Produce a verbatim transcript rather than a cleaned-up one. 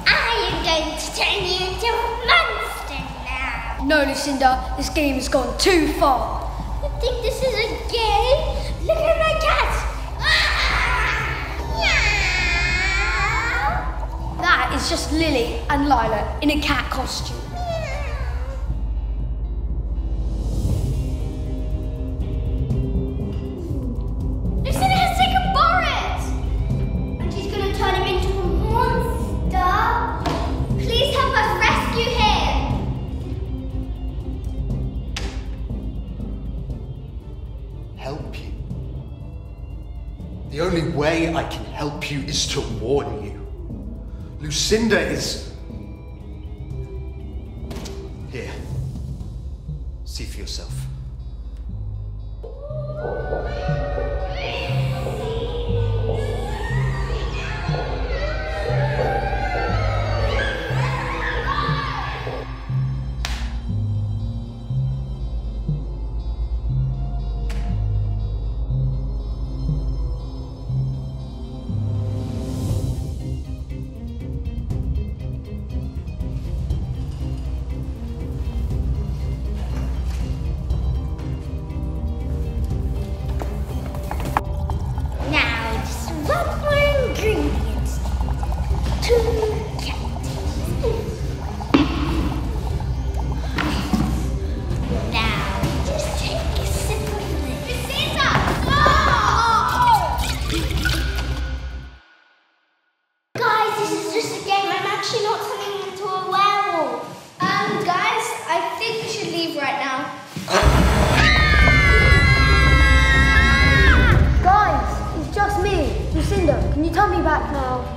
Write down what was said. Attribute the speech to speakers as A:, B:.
A: I am going to turn you into a monster now.
B: No, Lucinda, this game has gone too far.
A: You think this is a game? Look at my cat. Ah! Meow.
B: That is just Lily and Lila in a cat costume.
A: Lucinda has taken Boris! And she's going to turn him into a monster. Please help us rescue him.
C: Help you? The only way I can help you is to warn you. Lucinda is... Here. See for yourself.
A: Now, just one more ingredient. Two cactus. Now, just take a sip of this. Lucinda! No! Guys, this is just a game. I'm actually not turning into a werewolf. Um, guys, I think we should leave right now.
B: Guys, it's just me. Lucinda, can you tell me back now?